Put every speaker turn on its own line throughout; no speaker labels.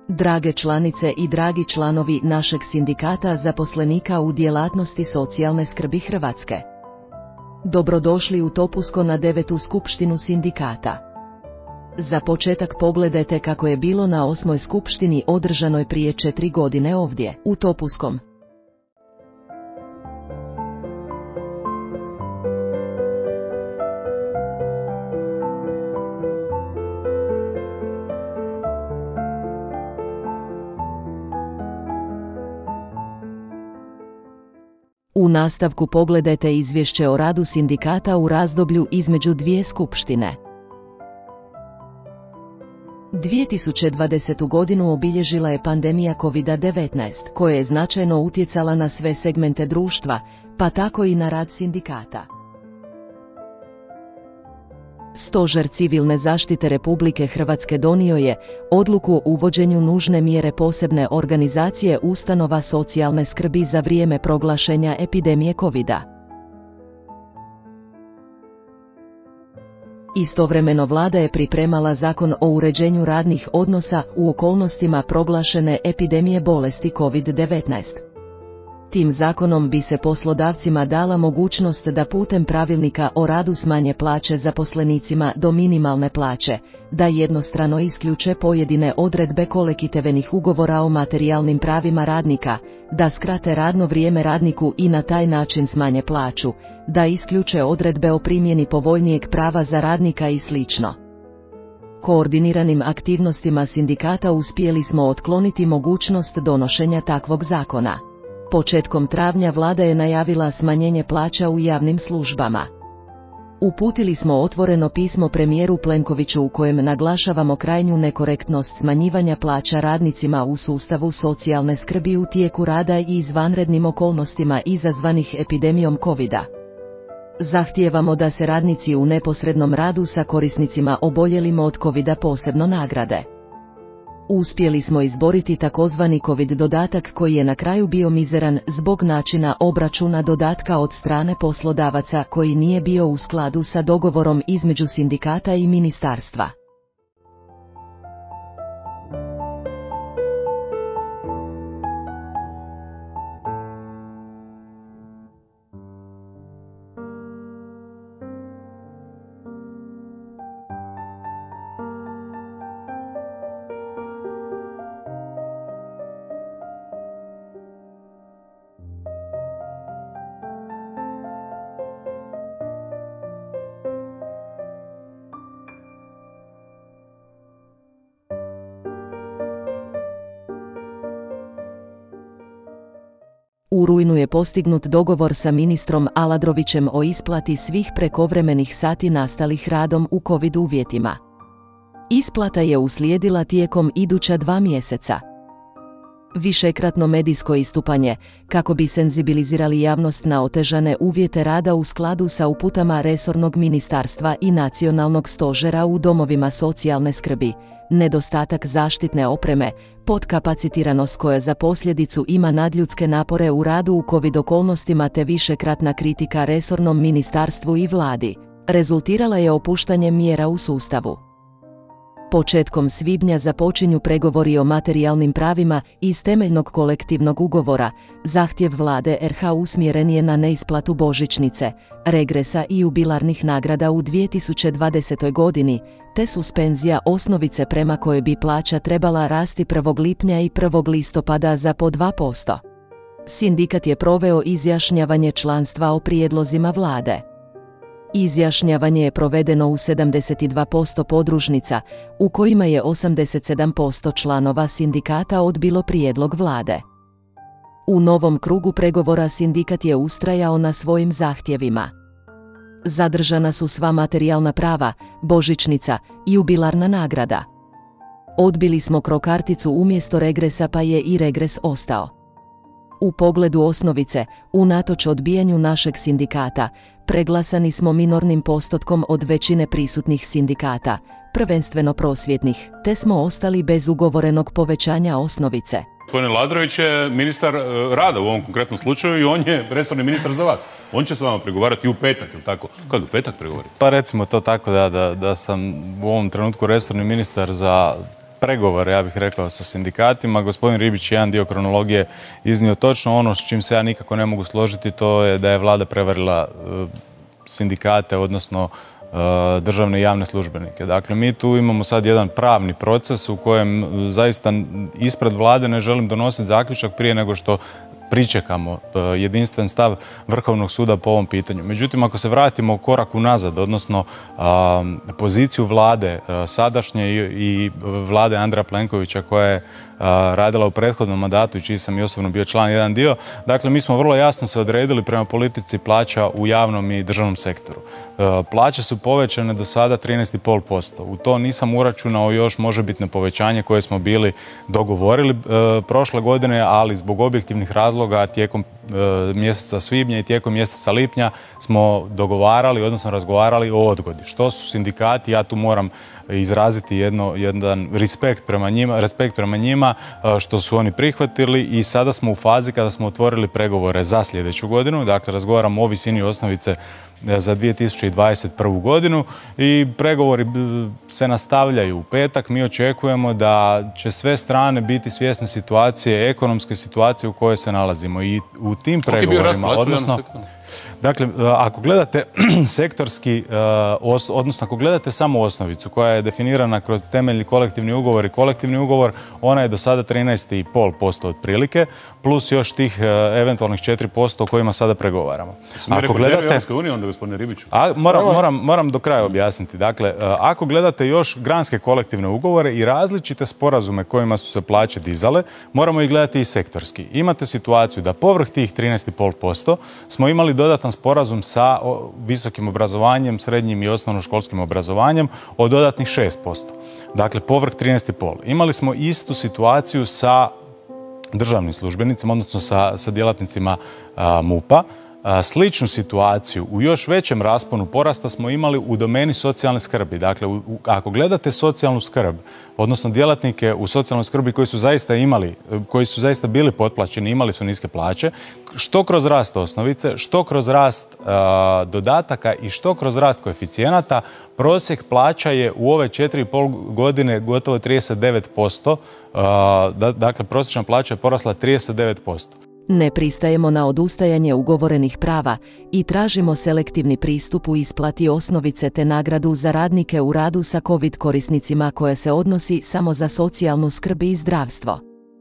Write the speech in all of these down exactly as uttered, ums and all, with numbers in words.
Drage članice i dragi članovi našeg sindikata zaposlenika u djelatnosti socijalne skrbi Hrvatske. Dobrodošli u Topusko na devetu skupštinu sindikata. Za početak pogledajte kako je bilo na osmoj skupštini održanoj prije četiri godine ovdje, u Topuskom. U nastavku pogledajte izvješće o radu sindikata u razdoblju između dvije skupštine. dvije tisuće dvadesete. godinu obilježila je pandemija kovid devetnaest, koja je značajno utjecala na sve segmente društva, pa tako i na rad sindikata. Stožer civilne zaštite Republike Hrvatske donio je odluku o uvođenju nužne mjere posebne organizacije ustanova socijalne skrbi za vrijeme proglašenja epidemije kovida. Istovremeno vlada je pripremala Zakon o uređenju radnih odnosa u okolnostima proglašene epidemije bolesti kovid devetnaest. Tim zakonom bi se poslodavcima dala mogućnost da putem pravilnika o radu smanje plaće zaposlenicima do minimalne plaće, da jednostrano isključe pojedine odredbe kolektivnih ugovora o materijalnim pravima radnika, da skrate radno vrijeme radniku i na taj način smanje plaću, da isključe odredbe o primjeni povoljnijeg prava za radnika i sl. Koordiniranim aktivnostima sindikata uspjeli smo otkloniti mogućnost donošenja takvog zakona. Početkom travnja vlada je najavila smanjenje plaća u javnim službama. Uputili smo otvoreno pismo premijeru Plenkoviću u kojem naglašavamo krajnju nekorektnost smanjivanja plaća radnicima u sustavu socijalne skrbi u tijeku rada i izvanrednim okolnostima izazvanih epidemijom kovida. Zahtijevamo da se radnici u neposrednom radu sa korisnicima oboljelim od kovida posebno nagrade. Uspjeli smo izboriti takozvani covid dodatak koji je na kraju bio mizeran zbog načina obračuna dodatka od strane poslodavaca koji nije bio u skladu sa dogovorom između sindikata i ministarstva. U rujnu je postignut dogovor sa ministrom Aladrovićem o isplati svih prekovremenih sati nastalih radom u covid uvjetima. Isplata je uslijedila tijekom iduća dva mjeseca. Višekratno medijsko istupanje, kako bi senzibilizirali javnost na otežane uvjete rada u skladu sa uputama resornog ministarstva i nacionalnog stožera u domovima socijalne skrbi, nedostatak zaštitne opreme, potkapacitiranost koja za posljedicu ima nadljudske napore u radu u covid okolnostima te višekratna kritika resornom ministarstvu i vladi, rezultirala je opuštanjem mjera u sustavu. Početkom svibnja započinju pregovori o materijalnim pravima iz temeljnog kolektivnog ugovora. Zahtjev vlade R H usmjeren je na neisplatu božićnice, regresa i jubilarnih nagrada u dvije tisuće dvadesetoj. godini, te suspenzija osnovice prema kojoj bi plaća trebala rasti prvog lipnja i prvog listopada za po dva posto. Sindikat je proveo izjašnjavanje članstva o prijedlozima vlade. Izjašnjavanje je provedeno u sedamdeset dva posto podružnica, u kojima je osamdeset sedam posto članova sindikata odbilo prijedlog vlade. U novom krugu pregovora sindikat je ustrajao na svojim zahtjevima. Zadržana su sva materijalna prava, božićnica i jubilarna nagrada. Odbili smo krokarticu umjesto regresa pa je i regres ostao. U pogledu osnovice, unatoč odbijanju našeg sindikata, preglasani smo minornim postotkom od većine prisutnih sindikata, prvenstveno prosvjetnih, te smo ostali bez ugovorenog povećanja osnovice.
Gospodin Aladrović je ministar rada u ovom konkretnom slučaju i on je resorni ministar za vas. On će s vama pregovarati u petak, ili tako? Kad u petak pregovori?
Pa recimo to tako da, da, da sam u ovom trenutku resorni ministar za pregovore, ja bih rekao, sa sindikatima. Gospodin Ribić je jedan dio kronologije iznio točno. Ono s čim se ja nikako ne mogu složiti, to je da je vlada prevarila sindikate, odnosno državne i javne službenike. Dakle, mi tu imamo sad jedan pravni proces u kojem zaista ispred vlade ne želim donositi zaključak prije nego što pričekamo jedinstven stav Vrhovnog suda po ovom pitanju. Međutim, ako se vratimo korak unazad, odnosno a, poziciju vlade a, sadašnje i, i vlade Andreja Plenkovića koja je a, radila u prethodnom mandatu i čiji sam i osobno bio član jedan dio, dakle mi smo vrlo jasno se odredili prema politici plaća u javnom i državnom sektoru. A, plaće su povećane do sada trinaest zarez pet posto. U to nisam uračunao još možebitne povećanje koje smo bili dogovorili a, prošle godine, ali zbog objektivnih razloga tijekom e, mjeseca svibnja i tijekom mjeseca lipnja smo dogovarali, odnosno razgovarali o odgodi. Što su sindikati, ja tu moram izraziti jedno, jedan respekt prema njima, respekt prema njima e, što su oni prihvatili i sada smo u fazi kada smo otvorili pregovore za sljedeću godinu. Dakle, razgovaramo o visini osnovice za dvije tisuće dvadeset prvu godinu i pregovori se nastavljaju u petak. Mi očekujemo da će sve strane biti svjesne situacije, ekonomske situacije u kojoj se nalazimo i u tim pregovorima, odnosno dakle, ako gledate sektorski, odnosno ako gledate samo osnovicu koja je definirana kroz temeljni kolektivni ugovor i kolektivni ugovor, ona je do sada trinaest zarez pet posto otprilike, plus još tih eventualnih četiri posto o kojima sada pregovaramo.
Ako gledate... Europske unije onda, gospodine Ribiću?
A, moram, moram, moram do kraja objasniti. Dakle, ako gledate još granske kolektivne ugovore i različite sporazume kojima su se plaće dizale, moramo ih gledati i sektorski. Imate situaciju da povrh tih trinaest zarez pet posto smo imali dodatan sporazum sa visokim obrazovanjem, srednjim i osnovnoškolskim obrazovanjem od dodatnih šest posto. Dakle, povrh trinaest zarez pet. Imali smo istu situaciju sa državnim službenicima, odnosno sa, sa djelatnicima MUP-a. Sličnu situaciju u još većem rasponu porasta smo imali u domeni socijalne skrbi. Dakle, u, u, ako gledate socijalnu skrb, odnosno djelatnike u socijalnoj skrbi koji su zaista imali, koji su zaista bili potplaćeni, imali su niske plaće, što kroz rast osnovice, što kroz rast a, dodataka i što kroz rast koeficijenata, prosjek plaća je u ove četiri i pol godine gotovo trideset devet posto. A, da, dakle, prosječna plaća je porasla trideset devet posto.
Ne pristajemo na odustajanje ugovorenih prava i tražimo selektivni pristup u isplati osnovice te nagradu za radnike u radu sa COVID korisnicima koja se odnosi samo za socijalnu skrb i zdravstvo.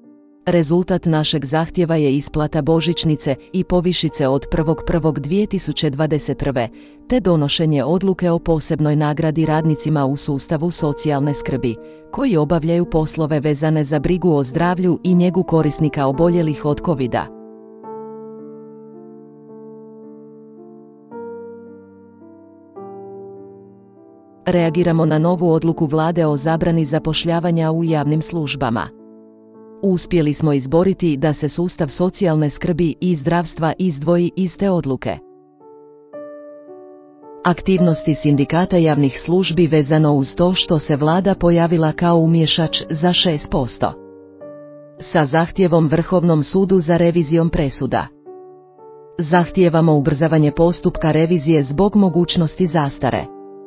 Rezultat našeg zahtjeva je isplata božićnice i povišice od prvog prvog dvije tisuće dvadeset prve. te donošenje odluke o posebnoj nagradi radnicima u sustavu socijalne skrbi, koji obavljaju poslove vezane za brigu o zdravlju i njegu korisnika oboljelih od kovida. Reagiramo na novu odluku vlade o zabrani zapošljavanja u javnim službama. Uspjeli smo izboriti da se sustav socijalne skrbi i zdravstva izdvoji iz te odluke. Aktivnosti sindikata javnih službi vezano uz to što se vlada pojavila kao umješač za šest posto. Sa zahtjevom Vrhovnom sudu za revizijom presuda. Zahtijevamo ubrzavanje postupka revizije zbog mogućnosti zastare.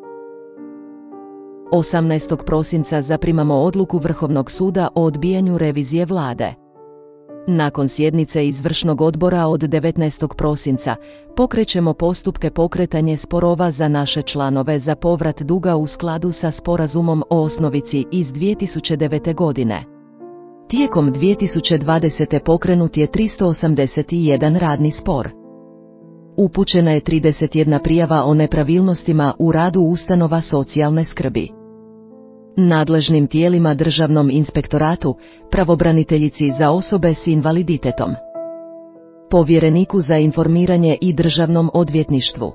osamnaestog prosinca zaprimamo odluku Vrhovnog suda o odbijanju revizije vlade. Nakon sjednice izvršnog odbora od devetnaestog prosinca pokrećemo postupke pokretanje sporova za naše članove za povrat duga u skladu sa sporazumom o osnovici iz dvije tisuće devete. godine. Tijekom dvije tisuće dvadesete. pokrenut je tristo osamdeset jedan radni spor. Upućena je trideset jedna prijava o nepravilnostima u radu ustanova socijalne skrbi. Nadležnim tijelima Državnom inspektoratu, pravobraniteljici za osobe s invaliditetom, povjereniku za informiranje i Državnom odvjetništvu.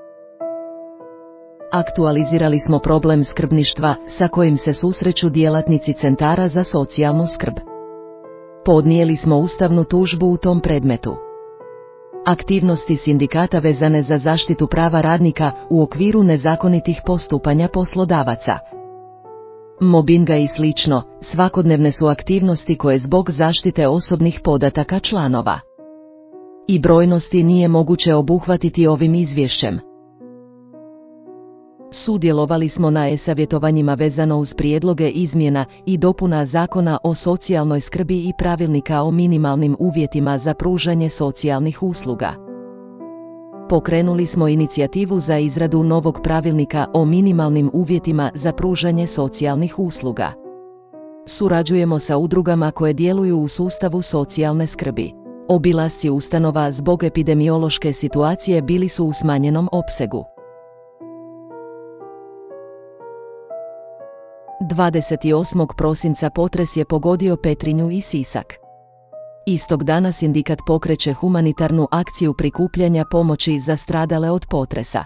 Aktualizirali smo problem skrbništva sa kojim se susreću djelatnici centara za socijalnu skrb. Podnijeli smo ustavnu tužbu u tom predmetu. Aktivnosti sindikata vezane za zaštitu prava radnika u okviru nezakonitih postupanja poslodavaca, mobinga i slično, svakodnevne su aktivnosti koje zbog zaštite osobnih podataka članova i brojnosti nije moguće obuhvatiti ovim izvješćem. Sudjelovali smo na e-savjetovanjima vezano uz prijedloge izmjena i dopuna Zakona o socijalnoj skrbi i pravilnika o minimalnim uvjetima za pružanje socijalnih usluga. Pokrenuli smo inicijativu za izradu novog pravilnika o minimalnim uvjetima za pružanje socijalnih usluga. Surađujemo sa udrugama koje djeluju u sustavu socijalne skrbi. Obilasci ustanova zbog epidemiološke situacije bili su u smanjenom opsegu. dvadeset osmog prosinca potres je pogodio Petrinju i Sisak. Istog dana sindikat pokreće humanitarnu akciju prikupljanja pomoći za stradale od potresa.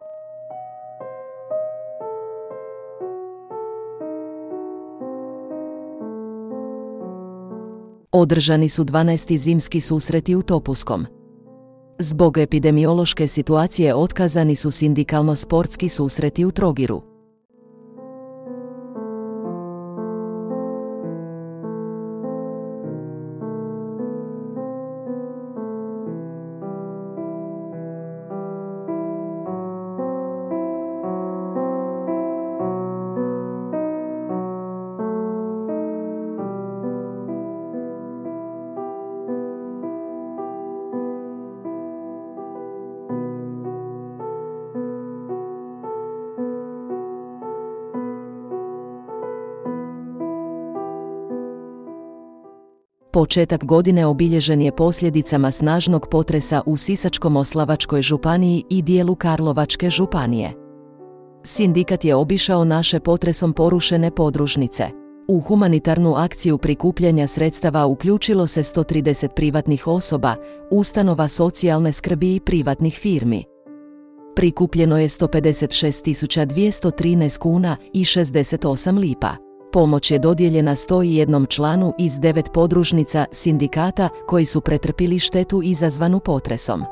Održani su dvanaesti zimski susreti u Topuskom. Zbog epidemiološke situacije otkazani su sindikalno-sportski susreti u Trogiru. Početak godine obilježen je posljedicama snažnog potresa u Sisačko-moslavačkoj županiji i dijelu Karlovačke županije. Sindikat je obišao naše potresom porušene podružnice. U humanitarnu akciju prikupljanja sredstava uključilo se sto trideset privatnih osoba, ustanova socijalne skrbi i privatnih firmi. Prikupljeno je sto pedeset šest tisuća dvjesto trinaest kuna i šezdeset osam lipa. Pomoć je dodijeljena sto jednom članu iz devet podružnica sindikata koji su pretrpili štetu izazvanu potresom.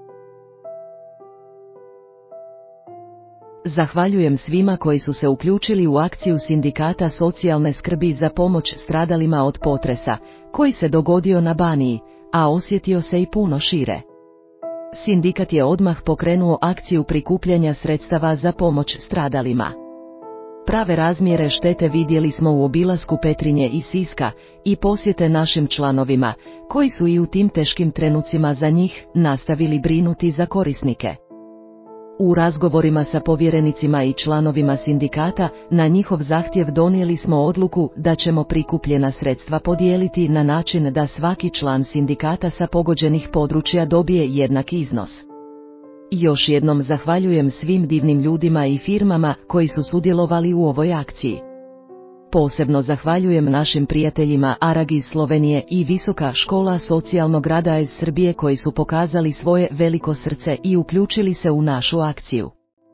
Zahvaljujem svima koji su se uključili u akciju sindikata socijalne skrbi za pomoć stradalima od potresa, koji se dogodio na Baniji, a osjetio se i puno šire. Sindikat je odmah pokrenuo akciju prikupljanja sredstava za pomoć stradalima. Prave razmjere štete vidjeli smo u obilasku Petrinje i Siska i posjete našim članovima, koji su i u tim teškim trenucima za njih nastavili brinuti za korisnike. U razgovorima sa povjerenicima i članovima sindikata, na njihov zahtjev donijeli smo odluku da ćemo prikupljena sredstva podijeliti na način da svaki član sindikata sa pogođenih područja dobije jednak iznos. Još jednom zahvaljujem svim divnim ljudima i firmama koji su sudjelovali u ovoj akciji. Posebno zahvaljujem našim prijateljima Arag iz Slovenije i Visoka škola socijalnog rada iz Srbije koji su pokazali svoje veliko srce i uključili se u našu akciju.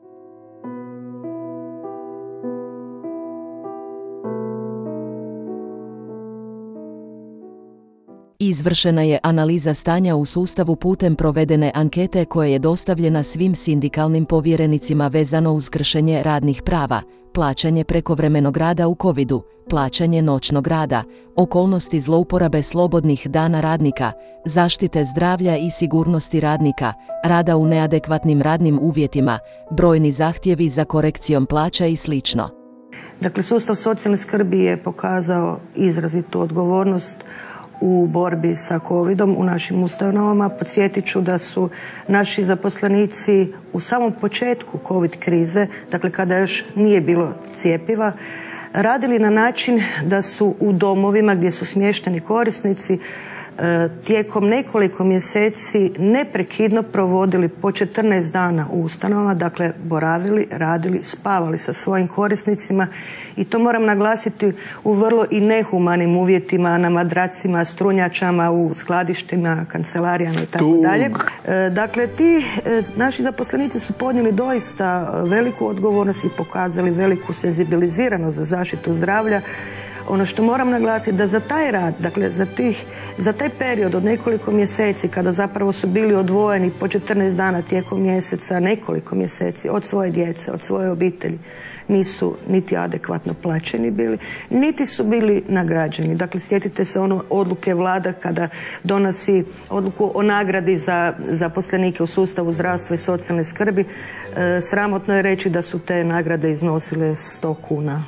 Izvršena je analiza stanja u sustavu putem provedene ankete koja je dostavljena svim sindikalnim povjerenicima vezano uz kršenje radnih prava, plaćanje prekovremenog rada u covidu, plaćanje noćnog rada, okolnosti zlouporabe slobodnih dana radnika, zaštite zdravlja i sigurnosti radnika, rada u neadekvatnim radnim uvjetima, brojni zahtjevi za korekcijom plaća i sl.
Dakle, sustav socijalne skrbi je pokazao izrazitu odgovornost u borbi sa covidom u našim ustanovama. Podsjetit ću da su naši zaposlenici u samom početku covid krize, dakle kada još nije bilo cjepiva, radili na način da su u domovima gdje su smješteni korisnici tijekom nekoliko mjeseci neprekidno provodili po četrnaest dana u ustanovama, dakle boravili, radili, spavali sa svojim korisnicima i to moram naglasiti u vrlo i nehumanim uvjetima, na madracima, strunjačama, u skladištima, kancelarijama i tako dalje. Dakle, ti naši zaposlenici su podnijeli doista veliku odgovornost i pokazali veliku senzibiliziranost za zaštitu zdravlja Ono što moram naglasiti da za taj rad, dakle za, tih, za taj period od nekoliko mjeseci kada zapravo su bili odvojeni po četrnaest dana tijekom mjeseca, nekoliko mjeseci od svoje djece, od svoje obitelji, nisu niti adekvatno plaćeni bili, niti su bili nagrađeni. Dakle, sjetite se ono odluke vlada kada donosi odluku o nagradi za zaposlenike u sustavu zdravstva i socijalne skrbi. E, sramotno je reći da su te nagrade iznosile sto kuna.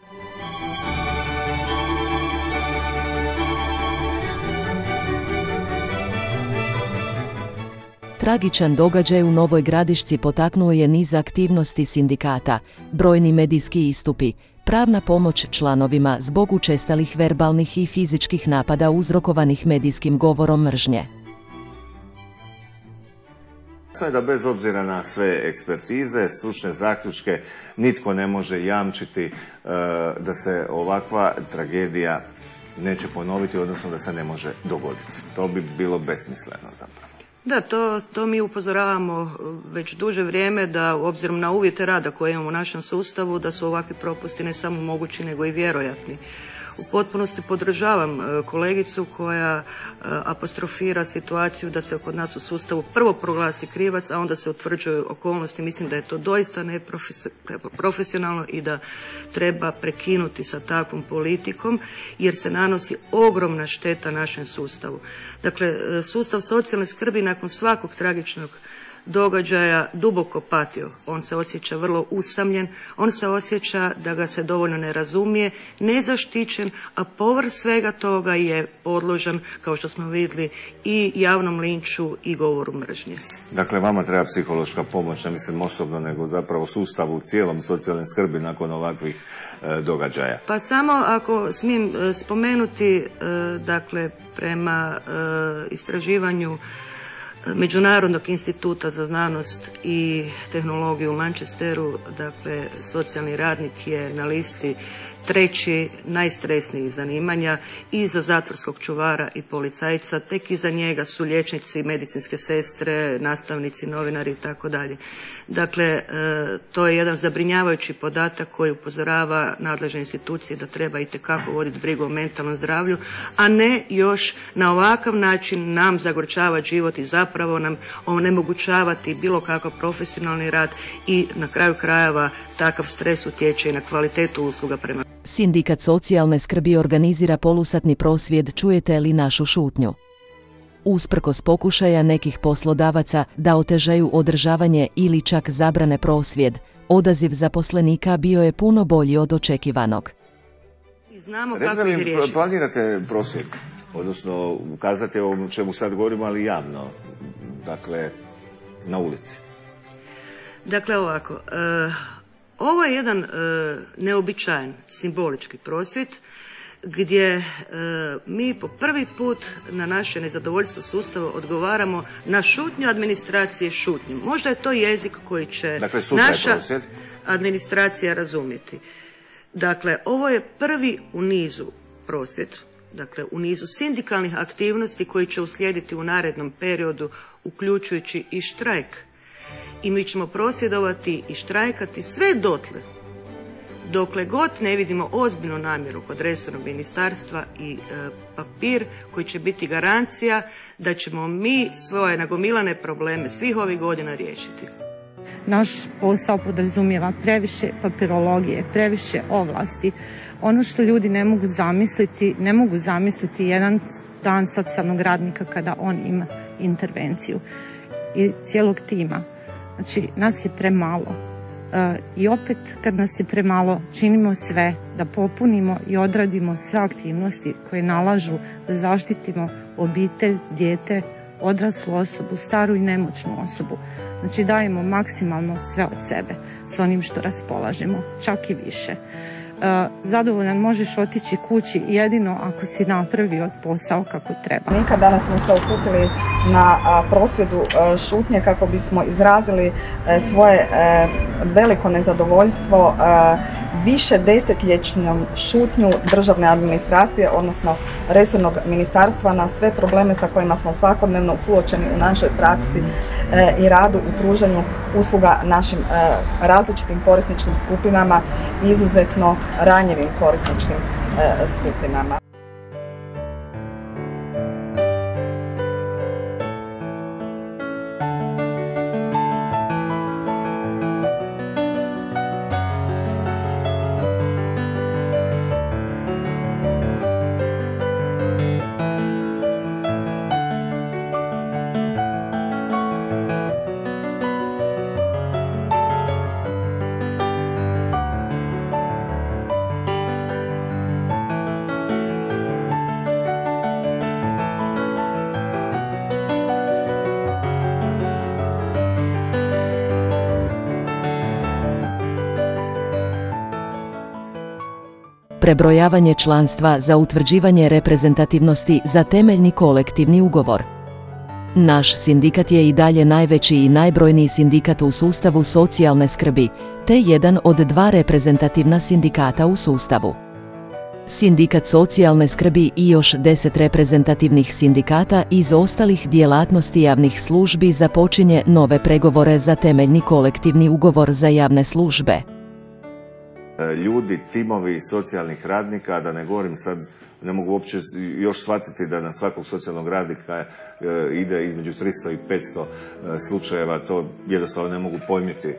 Tragičan događaj u Novoj Gradišci potaknuo je niz aktivnosti sindikata, brojni medijski istupi, pravna pomoć članovima zbog učestalih verbalnih i fizičkih napada uzrokovanih medijskim govorom mržnje.
Jasno je da bez obzira na sve ekspertize, stručne zaključke, nitko ne može jamčiti e, da se ovakva tragedija neće ponoviti, odnosno da se ne može dogoditi. To bi bilo besmisleno zapravo.
Da, to, to mi upozoravamo već duže vrijeme, da obzirom na uvjete rada koje imamo u našem sustavu, da su ovakvi propusti ne samo mogući nego i vjerojatni. U potpunosti podržavam kolegicu koja apostrofira situaciju da se kod nas u sustavu prvo proglasi krivac, a onda se utvrđuju okolnosti. Mislim da je to doista neprofesionalno i da treba prekinuti sa takvom politikom jer se nanosi ogromna šteta našem sustavu. Dakle, sustav socijalne skrbi nakon svakog tragičnog događaja duboko patio. On se osjeća vrlo usamljen, on se osjeća da ga se dovoljno ne razumije, nezaštićen, a povrh svega toga je podložan, kao što smo vidjeli, i javnom linču i govoru mržnje.
Dakle, vama treba psihološka pomoć, ne mislim osobno, nego zapravo sustavu u cijelom socijalne skrbi nakon ovakvih e, događaja.
Pa samo ako smijem e, spomenuti, e, dakle, prema e, istraživanju Međunarodnog instituta za znanost i tehnologiju u Manchesteru, dakle, socijalni radnik je na listi treći najstresnijih zanimanja iza zatvorskog čuvara i policajca, tek iza njega su liječnici, medicinske sestre, nastavnici, novinari i tako dalje. Dakle, to je jedan zabrinjavajući podatak koji upozorava nadležne institucije da treba itekako voditi brigu o mentalnom zdravlju, a ne još na ovakav način nam zagorčavati život i zapravo nam onemogućavati bilo kakav profesionalni rad i na kraju krajeva takav stres utječe i na kvalitetu usluga prema.
Sindikat socijalne skrbi organizira polusatni prosvjed Čujete li našu šutnju? Usprkos pokušaja nekih poslodavaca da otežaju održavanje ili čak zabrane prosvjed, odaziv zaposlenika bio je puno bolji od očekivanog.
Znamo kako ih riješiti.
Planirate prosvjed, odnosno ukazati o čemu sad govorimo, ali javno, dakle, na ulici?
Dakle, ovako, uh, ovo je jedan uh, neobičajan simbolički prosvjed gdje uh, mi po prvi put na naše nezadovoljstvo sustava odgovaramo na šutnju administracije šutnjom. Možda je to jezik koji će
dakle,
naša administracija razumjeti. Dakle, ovo je prvi u nizu prosvjed, dakle u nizu sindikalnih aktivnosti koji će uslijediti u narednom periodu, uključujući i štrajk. I mi ćemo prosvjedovati i štrajkati sve dotle, dokle god ne vidimo ozbiljnu namjeru kod resornog ministarstva i e, papir koji će biti garancija da ćemo mi svoje nagomilane probleme svih ovih godina riješiti.
Naš posao podrazumijeva previše papirologije, previše ovlasti. Ono što ljudi ne mogu zamisliti, ne mogu zamisliti jedan dan socijalnog radnika kada on ima intervenciju i cijelog tima. Znači, nas je premalo. E, I opet, kad nas je premalo, činimo sve da popunimo i odradimo sve aktivnosti koje nalažu da zaštitimo obitelj, dijete, odraslu osobu, staru i nemoćnu osobu. Znači, dajemo maksimalno sve od sebe s onim što raspolažemo, čak i više. E, zadovoljan možeš otići kući jedino ako si napravio posao kako treba.
Nikad danas smo se okupili na a, prosvjedu a, šutnje kako bismo izrazili a, svoje a, veliko nezadovoljstvo a, više desetljetnom šutnju državne administracije, odnosno resornog ministarstva na sve probleme sa kojima smo svakodnevno suočeni u našoj praksi a, i radu u pružanju usluga našim a, različitim korisničkim skupinama, izuzetno ranjivim korisničkim skupinama.
Prebrojavanje članstva za utvrđivanje reprezentativnosti za temeljni kolektivni ugovor. Naš sindikat je i dalje najveći i najbrojniji sindikat u sustavu socijalne skrbi, te jedan od dva reprezentativna sindikata u sustavu. Sindikat socijalne skrbi i još deset reprezentativnih sindikata iz ostalih djelatnosti javnih službi započinje nove pregovore za temeljni kolektivni ugovor za javne službe.
Ljudi, timovi socijalnih radnika, da ne govorim sad, ne mogu uopće još shvatiti da na svakog socijalnog radnika ide između tristo i petsto slučajeva, to jednostavno ne mogu pojmiti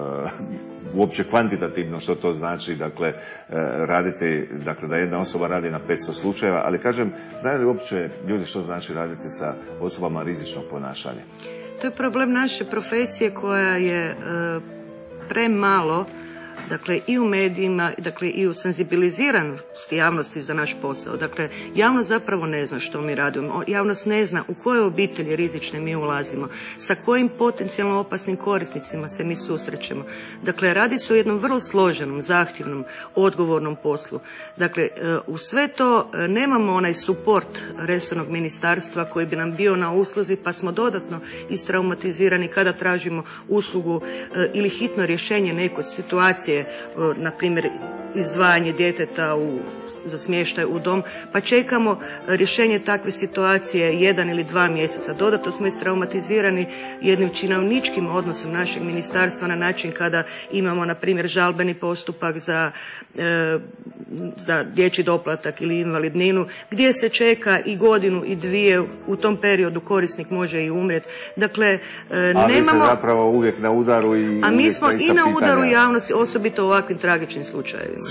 uopće kvantitativno što to znači, dakle, raditi, dakle, da jedna osoba radi na petsto slučajeva, ali kažem, znaju li uopće ljudi što znači raditi sa osobama rizičnog ponašanja?
To je problem naše profesije koja je premalo, dakle i u medijima, dakle i u senzibiliziranosti javnosti za naš posao. Dakle, javnost zapravo ne zna što mi radimo. Javnost ne zna u koje obitelji rizične mi ulazimo, sa kojim potencijalno opasnim korisnicima se mi susrećemo. Dakle, radi se o jednom vrlo složenom, zahtjevnom, odgovornom poslu. Dakle, u sve to nemamo onaj suport resornog ministarstva koji bi nam bio na usluzi, pa smo dodatno istraumatizirani kada tražimo uslugu ili hitno rješenje nekoj situacije, na primjer izdvajanje djeteta u, za smještaj u dom, pa čekamo rješenje takve situacije jedan ili dva mjeseca. Dodatno smo istraumatizirani jednim činovničkim odnosom našeg ministarstva na način kada imamo, na primjer, žalbeni postupak za, e, za dječji doplatak ili invalidninu, gdje se čeka i godinu i dvije, u tom periodu korisnik može i umrijeti. Dakle, e,
a
nemamo...
vi ste zapravo uvijek na udaru i...
A mi smo i na udaru
pitanja.
javnosti, osobito u ovakvim tragičnim slučajevima.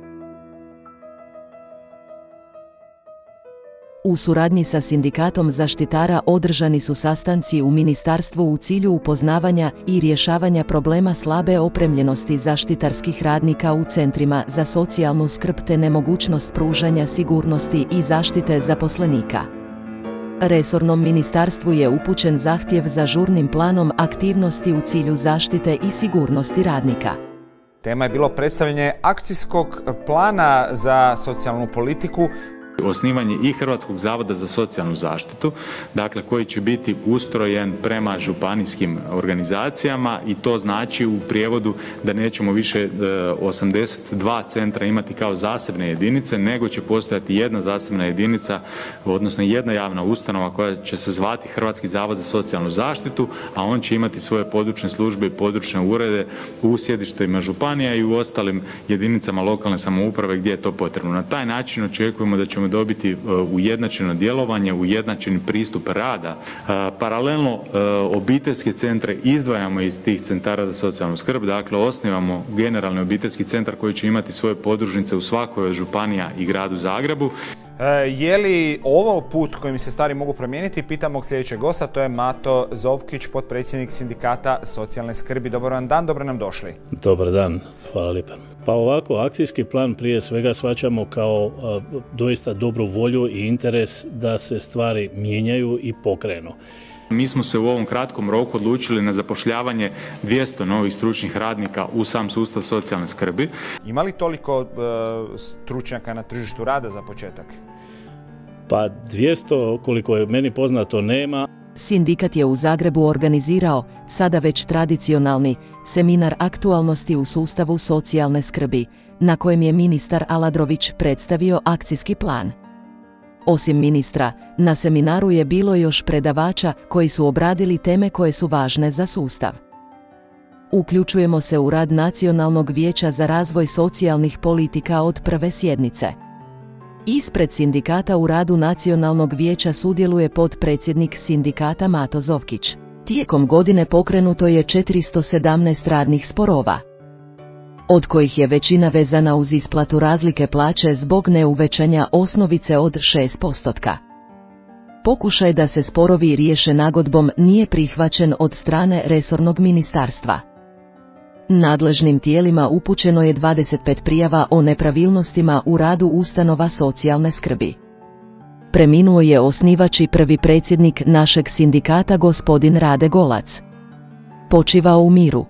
U suradnji sa sindikatom zaštitara održani su sastanci u ministarstvu u cilju upoznavanja i rješavanja problema slabe opremljenosti zaštitarskih radnika u centrima za socijalnu skrb te nemogućnost pružanja sigurnosti i zaštite zaposlenika. Resornom ministarstvu je upućen zahtjev za žurnim planom aktivnosti u cilju zaštite i sigurnosti radnika.
Tema je bilo predstavljanje akcijskog plana za socijalnu politiku.
Osnivanje i Hrvatskog zavoda za socijalnu zaštitu, dakle koji će biti ustrojen prema županijskim organizacijama i to znači u prijevodu da nećemo više osamdeset dva centra imati kao zasebne jedinice, nego će postojati jedna zasebna jedinica, odnosno jedna javna ustanova koja će se zvati Hrvatski zavod za socijalnu zaštitu, a on će imati svoje područne službe i područne urede u sjedištima županija i u ostalim jedinicama lokalne samouprave gdje je to potrebno. Na taj način očekujemo da ćemo dobiti ujednačeno djelovanje, ujednačeni pristup rada. Paralelno obiteljske centre izdvajamo iz tih centara za socijalnu skrb, dakle osnivamo generalni obiteljski centar koji će imati svoje podružnice u svakoj od županija i gradu Zagrebu.
Je li ovo put kojim se stvari mogu promijeniti? Pitamo sljedećeg gosta, to je Mato Zovkić, potpredsjednik sindikata socijalne skrbi. Dobar vam dan, dobro nam došli.
Dobar dan, hvala lijepa. Pa ovako, akcijski plan prije svega shvaćamo kao a, doista dobru volju i interes da se stvari mijenjaju i pokrenu.
Mi smo se u ovom kratkom roku odlučili na zapošljavanje dvjesto novih stručnih radnika u sam sustav socijalne skrbi.
Ima li toliko uh, stručnjaka na tržištu rada za početak?
Pa dvjesto, koliko je meni poznato, nema.
Sindikat je u Zagrebu organizirao, sada već tradicionalni, seminar aktualnosti u sustavu socijalne skrbi, na kojem je ministar Aladrović predstavio akcijski plan. Osim ministra, na seminaru je bilo još predavača koji su obradili teme koje su važne za sustav. Uključujemo se u rad Nacionalnog vijeća za razvoj socijalnih politika od prve sjednice. Ispred sindikata u radu Nacionalnog vijeća sudjeluje potpredsjednik sindikata Mato Zovkić. Tijekom godine pokrenuto je četiristo sedamnaest radnih sporova, od kojih je većina vezana uz isplatu razlike plaće zbog neuvećanja osnovice od šest posto. Pokušaj da se sporovi riješe nagodbom nije prihvaćen od strane resornog ministarstva. Nadležnim tijelima upućeno je dvadeset pet prijava o nepravilnostima u radu ustanova socijalne skrbi. Preminuo je osnivač i prvi predsjednik našeg sindikata gospodin Rade Golac. Počivao u miru.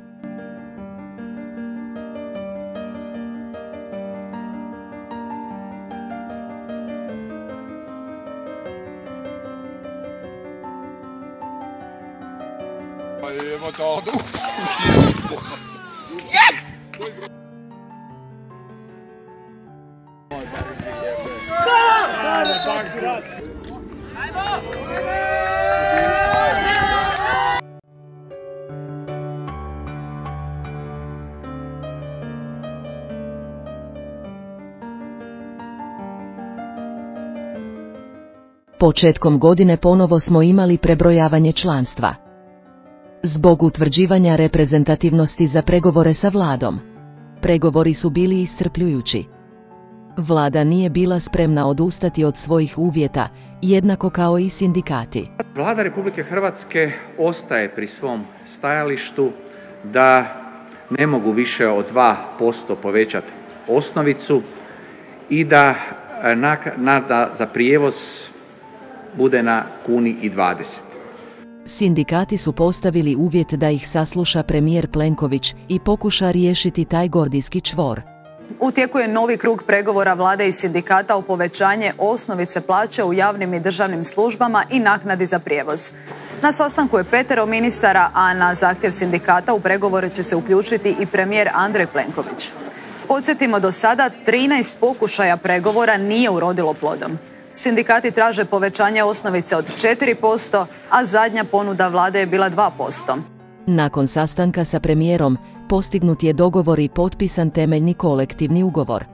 Početkom godine ponovo smo imali prebrojavanje članstva. Zbog utvrđivanja reprezentativnosti za pregovore sa vladom. Pregovori su bili iscrpljujući. Vlada nije bila spremna odustati od svojih uvjeta, jednako kao i sindikati.
Vlada Republike Hrvatske ostaje pri svom stajalištu da ne mogu više od dva posto povećati osnovicu i da naknada za prijevoz bude na kuni i dvadeset.
Sindikati su postavili uvjet da ih sasluša premijer Plenković i pokuša riješiti taj gordijski čvor.
U tijeku je novi krug pregovora vlade i sindikata o povećanje osnovice plaće u javnim i državnim službama i naknadi za prijevoz. Na sastanku je petero ministara, a na zahtjev sindikata u pregovore će se uključiti i premijer Andrej Plenković. Podsjetimo, do sada trinaest pokušaja pregovora nije urodilo plodom. Sindikati traže povećanje osnovice od četiri posto, a zadnja ponuda vlade je bila dva posto.
Nakon sastanka sa premijerom, postignut je dogovor i potpisan temeljni kolektivni ugovor.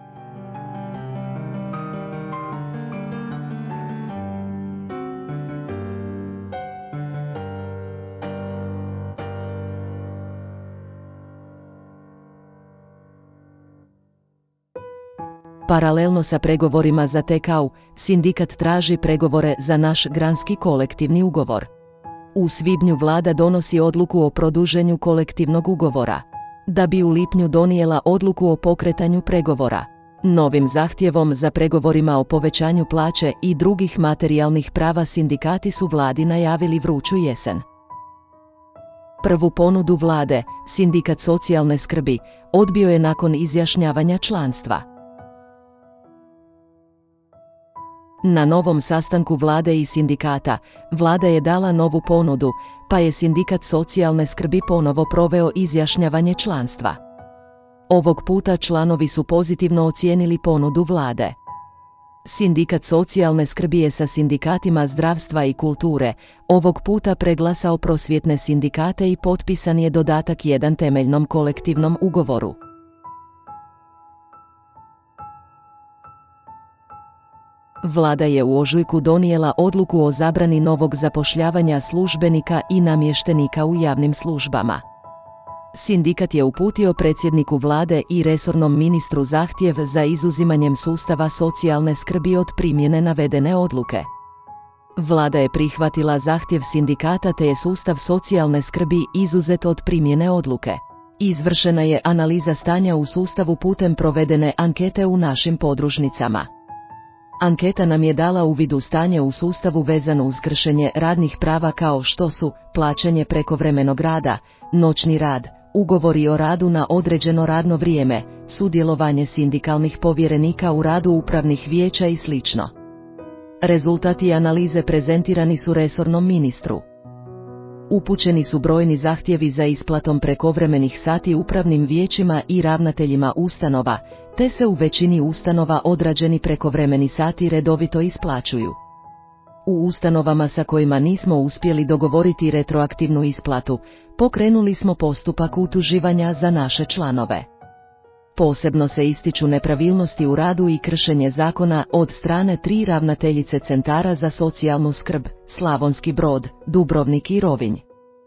Paralelno sa pregovorima za T K U, sindikat traži pregovore za naš granski kolektivni ugovor. U svibnju vlada donosi odluku o produženju kolektivnog ugovora, da bi u lipnju donijela odluku o pokretanju pregovora. Novim zahtjevom za pregovorima o povećanju plaće i drugih materijalnih prava sindikati su vladi najavili vruću jesen. Prvu ponudu vlade, sindikat socijalne skrbi, odbio je nakon izjašnjavanja članstva. Na novom sastanku vlade i sindikata, vlada je dala novu ponudu, pa je sindikat socijalne skrbi ponovo proveo izjašnjavanje članstva. Ovog puta članovi su pozitivno ocijenili ponudu vlade. Sindikat socijalne skrbi je sa sindikatima zdravstva i kulture ovog puta preglasao prosvjetne sindikate i potpisan je dodatak jedan temeljnom kolektivnom ugovoru. Vlada je u ožujku donijela odluku o zabrani novog zapošljavanja službenika i namještenika u javnim službama. Sindikat je uputio predsjedniku vlade i resornom ministru zahtjev za izuzimanjem sustava socijalne skrbi od primjene navedene odluke. Vlada je prihvatila zahtjev sindikata te je sustav socijalne skrbi izuzet od primjene odluke. Izvršena je analiza stanja u sustavu putem provedene ankete u našim podružnicama. Anketa nam je dala uvid u stanje u sustavu vezano uz kršenje radnih prava kao što su plaćanje prekovremenog rada, noćni rad, ugovori o radu na određeno radno vrijeme, sudjelovanje sindikalnih povjerenika u radu upravnih vijeća i sl. Rezultati analize prezentirani su resornom ministru. Upućeni su brojni zahtjevi za isplatom prekovremenih sati upravnim vijećima i ravnateljima ustanova, te se u većini ustanova odrađeni prekovremeni sati redovito isplaćuju. U ustanovama sa kojima nismo uspjeli dogovoriti retroaktivnu isplatu, pokrenuli smo postupak utuživanja za naše članove. Posebno se ističu nepravilnosti u radu i kršenje zakona od strane tri ravnateljice centara za socijalnu skrb, Slavonski Brod, Dubrovnik i Rovinj.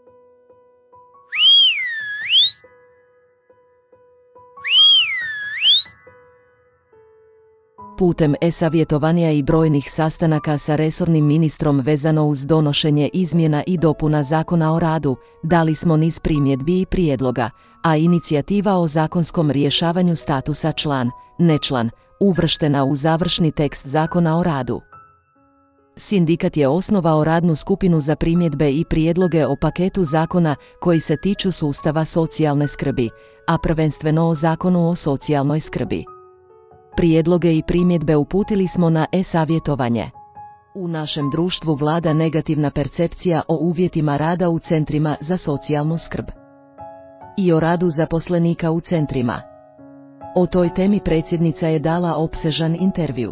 Putem e-savjetovanja i brojnih sastanaka sa resornim ministrom vezano uz donošenje izmjena i dopuna Zakona o radu, dali smo niz primjedbi i prijedloga, a inicijativa o zakonskom rješavanju statusa član, nečlan, uvrštena u završni tekst Zakona o radu. Sindikat je osnovao radnu skupinu za primjedbe i prijedloge o paketu zakona koji se tiču sustava socijalne skrbi, a prvenstveno o Zakonu o socijalnoj skrbi. Prijedloge i primjedbe uputili smo na e-savjetovanje. U našem društvu vlada negativna percepcija o uvjetima rada u centrima za socijalnu skrb i o radu zaposlenika u centrima. O toj temi predsjednica je dala opsežan intervju,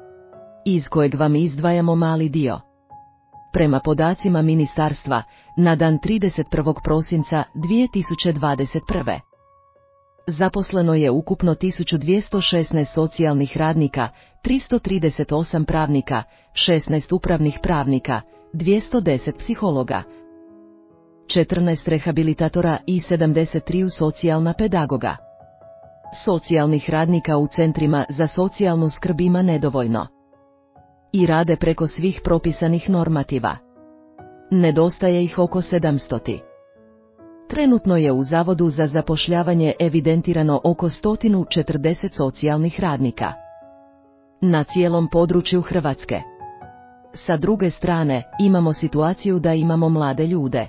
iz kojeg vam izdvajamo mali dio. Prema podacima ministarstva, na dan trideset prvog prosinca dvije tisuće dvadeset prve. zaposleno je ukupno tisuću dvjesto šesnaest socijalnih radnika, tristo trideset osam pravnika, šesnaest upravnih pravnika, dvjesto deset psihologa, četrnaest rehabilitatora i sedamdeset tri socijalna pedagoga. Socijalnih radnika u centrima za socijalnu skrb ima nedovoljno i rade preko svih propisanih normativa. Nedostaje ih oko sedamsto. Trenutno je u Zavodu za zapošljavanje evidentirano oko sto četrdeset socijalnih radnika na cijelom području Hrvatske. Sa druge strane, imamo situaciju da imamo mlade ljude,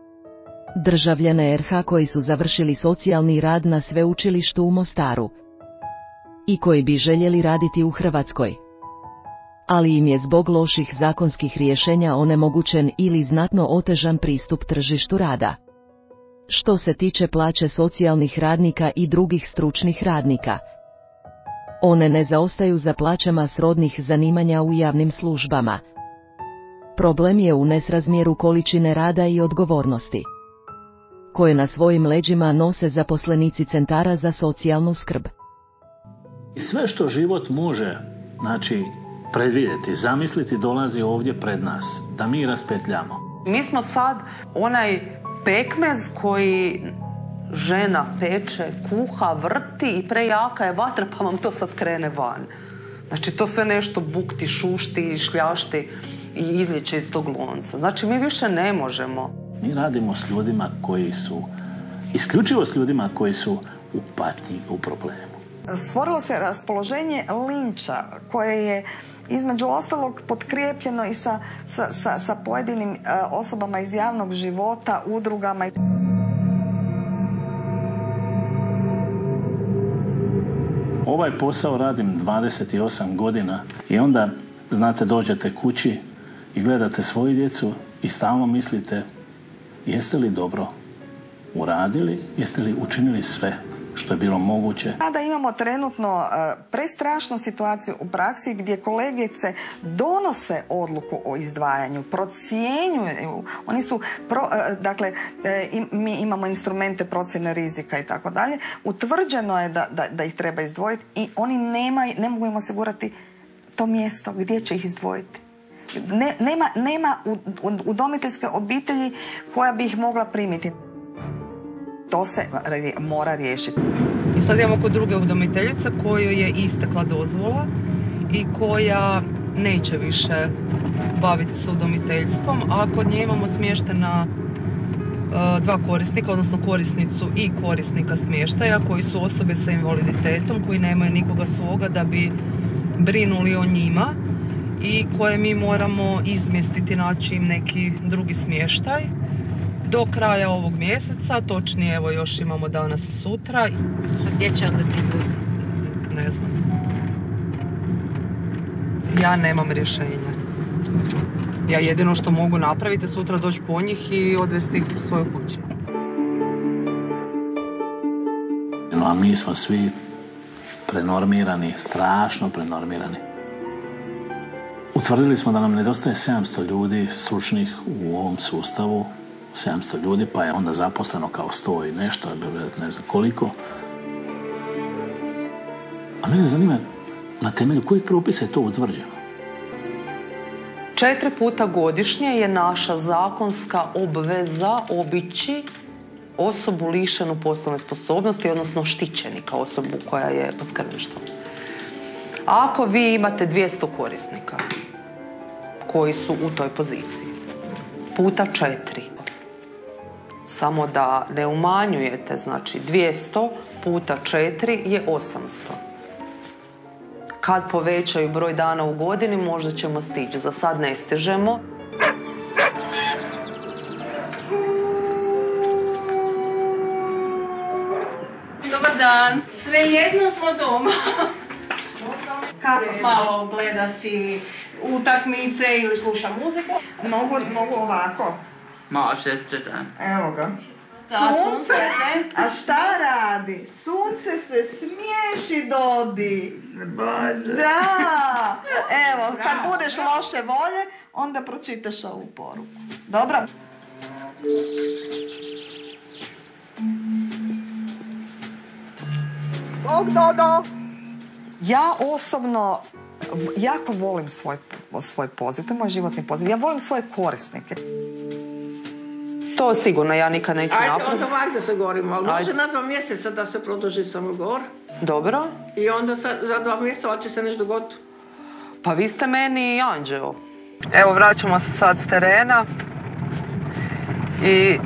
državljane er ha koji su završili socijalni rad na sveučilištu u Mostaru i koji bi željeli raditi u Hrvatskoj, ali im je zbog loših zakonskih rješenja onemogućen ili znatno otežan pristup tržištu rada. Što se tiče plaće socijalnih radnika i drugih stručnih radnika, one ne zaostaju za plaćama srodnih zanimanja u javnim službama. Problem je u nesrazmjeru količine rada i odgovornosti koje na svojim leđima nose zaposlenici centara za socijalnu skrb.
Sve što život može, znači, predvidjeti, zamisliti, dolazi ovdje pred nas, da mi raspetljamo.
Mi smo sad onaj pekmez koji žena peče, kuha, vrti i prejaka je vatra pa vam to sad krene van. Znači to sve nešto bukti, šušti, šljašti i izliječe iz tog lonca. Znači mi više ne možemo.
Mi radimo s ljudima koji su, isključivo s ljudima koji su u patnji, u problemu.
Stvorilo se raspoloženje linča koje je između ostalog potkrijepljeno i sa, sa, sa, sa pojedinim uh, osobama iz javnog života, udrugama.
Ovaj posao radim dvadeset osam godina i onda, znate, dođete kući i gledate svoju djecu i stalno mislite jeste li dobro uradili, jeste li učinili sve što je bilo moguće.
Sada imamo trenutno uh, prestrašnu situaciju u praksi gdje kolegice donose odluku o izdvajanju, procjenjuju, oni su, pro, uh, dakle, uh, im, mi imamo instrumente procjene rizika i tako dalje, utvrđeno je da, da, da ih treba izdvojiti i oni nema, ne mogu im osigurati to mjesto gdje će ih izdvojiti. Ne, nema nema udomiteljske obitelji koja bi ih mogla primiti. To se mora riješiti.
I sad imamo kod druge udomiteljice kojoj je istekla dozvola i koja neće više baviti se udomiteljstvom, a kod nje imamo smještena uh, dva korisnika, odnosno korisnicu i korisnika smještaja koji su osobe sa invaliditetom, koji nemaju nikoga svoga da bi brinuli o njima i koje mi moramo izmjestiti, naći im neki drugi smještaj do kraja ovog mjeseca, točnije evo još imamo danas i sutra. A gdje će onda ti ljudi? Ne znam. Ja nemam rješenja. Ja jedino što mogu napraviti je sutra doći po njih i odvesti ih u svoju kuću.
No, a mi smo svi prenormirani, strašno prenormirani. Utvrdili smo da nam nedostaje sedamsto ljudi stručnih u ovom sustavu, sedamsto ljudi, pa je onda zaposleno kao sto i nešto, ne znam koliko. A mene zanima na temelju kojih propisa je to utvrđeno.
Četiri puta godišnje je naša zakonska obveza obići osobu lišenu poslovne sposobnosti, odnosno štićenika, osobu koja je pod skrbništvom. Ako vi imate dvjesto korisnika koji su u toj poziciji, puta četiri, samo da ne umanjujete, znači dvjesto puta četiri je osamsto. Kad povećaju broj dana u godini, možda ćemo stići. Za sad ne stižemo.
Dobar dan. Svejedno smo doma. Kako malo gleda si utakmice ili sluša muziku?
Mogu, mogu ovako?
Možete, da.
Evo ga.
Da,
Sunce se, a šta radi? Sunce se smiješi, Dodi. Bože. Da. Evo, kad budeš loše volje, onda pročitaš ovu poruku. Dobro? Bog, Dodo. Ja osobno jako volim svoj, svoj poziv. To je moj životni poziv. Ja volim svoje korisnike.
To sigurno, ja nikad neću napraviti.
Ajde, onda ovak da se gorimo, ali može na dva mjeseca da se produži samo gor.
Dobro.
I onda sa, za dva mjeseca će se nešto dogoditi.
Pa vi ste meni anđeo. Evo, vraćamo se sad s terena. I...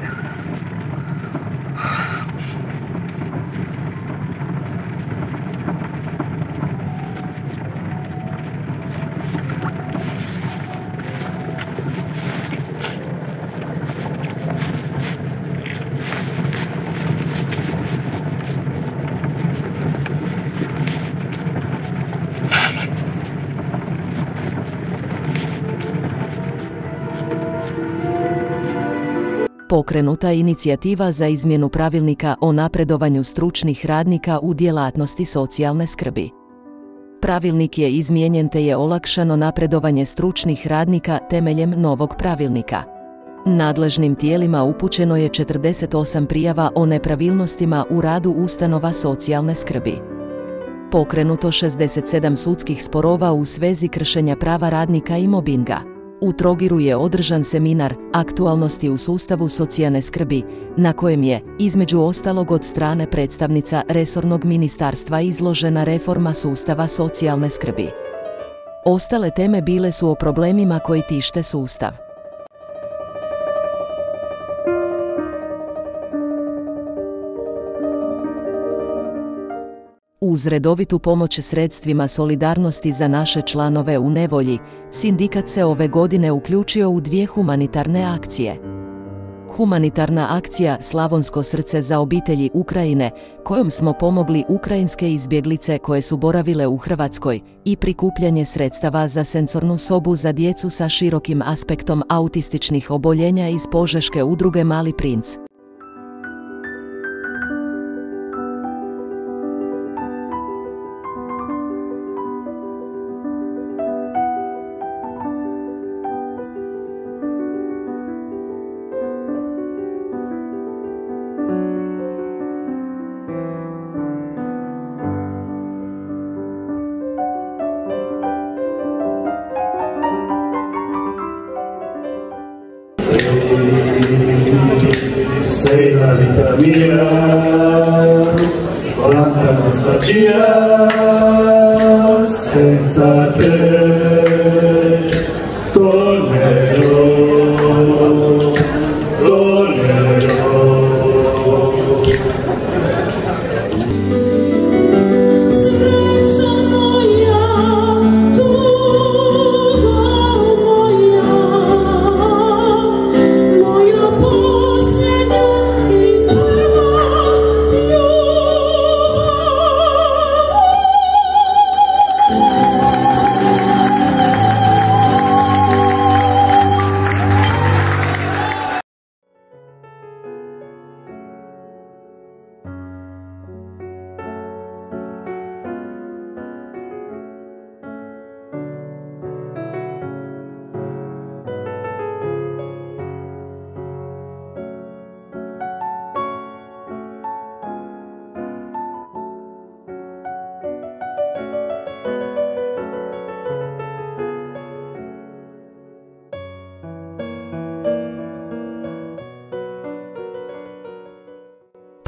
Pokrenuta inicijativa za izmjenu pravilnika o napredovanju stručnih radnika u djelatnosti socijalne skrbi. Pravilnik je izmijenjen te je olakšano napredovanje stručnih radnika temeljem novog pravilnika. Nadležnim tijelima upućeno je četrdeset osam prijava o nepravilnostima u radu ustanova socijalne skrbi. Pokrenuto šezdeset sedam sudskih sporova u svezi kršenja prava radnika i mobinga. U Trogiru je održan seminar Aktualnosti u sustavu socijalne skrbi, na kojem je, između ostalog od strane predstavnica resornog ministarstva, izložena reforma sustava socijalne skrbi. Ostale teme bile su o problemima koji tište sustav. Uz redovitu pomoć sredstvima solidarnosti za naše članove u nevolji, sindikat se ove godine uključio u dvije humanitarne akcije. Humanitarna akcija Slavonsko srce za obitelji Ukrajine, kojom smo pomogli ukrajinske izbjeglice koje su boravile u Hrvatskoj, i prikupljanje sredstava za sensornu sobu za djecu sa širokim aspektom autističnih oboljenja iz požeške udruge Mali princ.
Sei la vita mia, quanta nostalgia, senza te tornerò, tornerò.